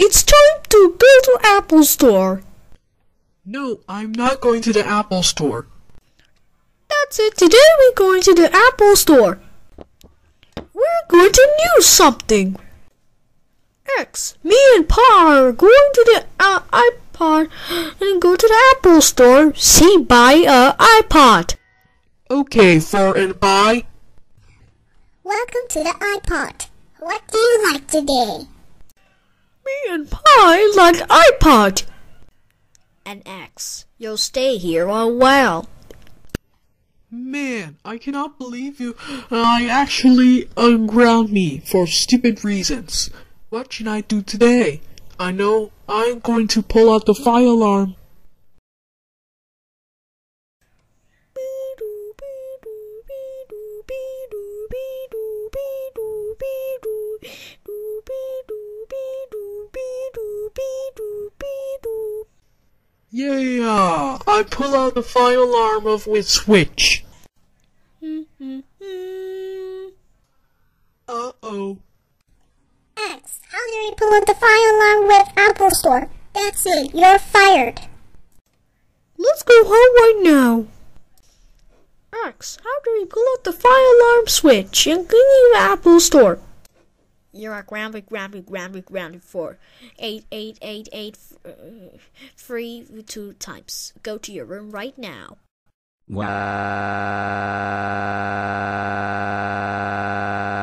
it's time to go to Apple Store. No, I'm not going to the Apple Store. That's it. Today we're going to the Apple Store. We're going to use something. X, me and Pa are going to the iPod and go to the Apple Store. See, buy a iPod. Okay, for and buy. Welcome to the iPod. What do you like today? Me and Pa like iPod. And X, you'll stay here a while. Man, I cannot believe you. I actually unground me for stupid reasons. What should I do today? I know I'm going to pull out the fire alarm. Yeah, I pull out the fire alarm with switch. Uh-oh. X, how do you pull out the fire alarm with Apple Store? That's it, you're fired. Let's go home right now. X, how do we pull out the fire alarm switch and go to the Apple Store? You are grounded for 8888 free 2 times. Go to your room right now. Wow.